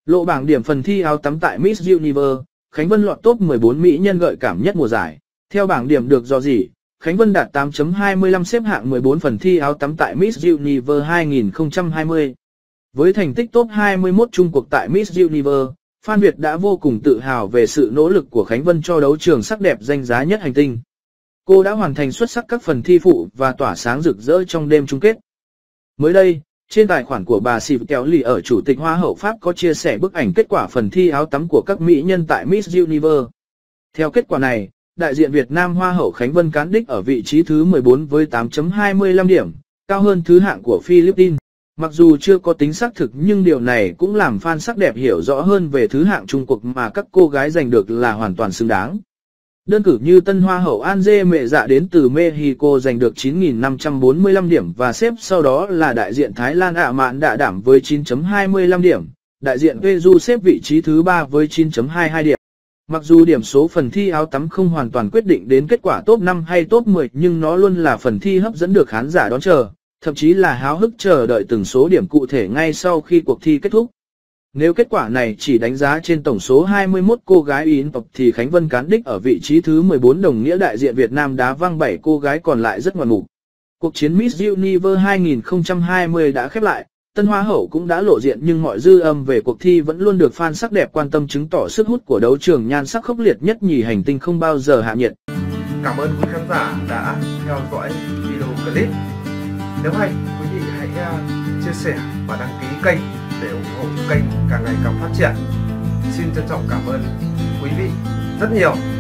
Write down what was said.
Lộ bảng điểm phần thi áo tắm tại Miss Universe, Khánh Vân lọt top 14 mỹ nhân gợi cảm nhất mùa giải. Theo bảng điểm được dò dỉ, Khánh Vân đạt 8.25 xếp hạng 14 phần thi áo tắm tại Miss Universe 2020. Với thành tích top 21 chung cuộc tại Miss Universe, Phan Việt đã vô cùng tự hào về sự nỗ lực của Khánh Vân cho đấu trường sắc đẹp danh giá nhất hành tinh. Cô đã hoàn thành xuất sắc các phần thi phụ và tỏa sáng rực rỡ trong đêm chung kết. Mới đây, trên tài khoản của bà Siv Kéo Lì ở Chủ tịch Hoa hậu Pháp có chia sẻ bức ảnh kết quả phần thi áo tắm của các mỹ nhân tại Miss Universe. Theo kết quả này, đại diện Việt Nam Hoa hậu Khánh Vân cán đích ở vị trí thứ 14 với 8.25 điểm, cao hơn thứ hạng của Philippines. Mặc dù chưa có tính xác thực nhưng điều này cũng làm fan sắc đẹp hiểu rõ hơn về thứ hạng chung cuộc mà các cô gái giành được là hoàn toàn xứng đáng. Đơn cử như tân Hoa hậu Anje Mệ Dạ đến từ Mexico giành được 9.545 điểm và xếp sau đó là đại diện Thái Lan Ạ Mạn Đạ Đảm với 9.25 điểm, đại diện Peru xếp vị trí thứ 3 với 9.22 điểm. Mặc dù điểm số phần thi áo tắm không hoàn toàn quyết định đến kết quả top 5 hay top 10 nhưng nó luôn là phần thi hấp dẫn được khán giả đón chờ, thậm chí là háo hức chờ đợi từng số điểm cụ thể ngay sau khi cuộc thi kết thúc. Nếu kết quả này chỉ đánh giá trên tổng số 21 cô gái in tập thì Khánh Vân cán đích ở vị trí thứ 14 đồng nghĩa đại diện Việt Nam đá văng 7 cô gái còn lại rất ngoạn mục. Cuộc chiến Miss Universe 2020 đã khép lại, tân Hoa hậu cũng đã lộ diện nhưng mọi dư âm về cuộc thi vẫn luôn được fan sắc đẹp quan tâm chứng tỏ sức hút của đấu trường nhan sắc khốc liệt nhất nhì hành tinh không bao giờ hạ nhiệt. Cảm ơn quý khán giả đã theo dõi video clip. Nếu hay, quý vị hãy chia sẻ và đăng ký kênh để ủng hộ kênh càng ngày càng phát triển. Xin trân trọng cảm ơn quý vị rất nhiều.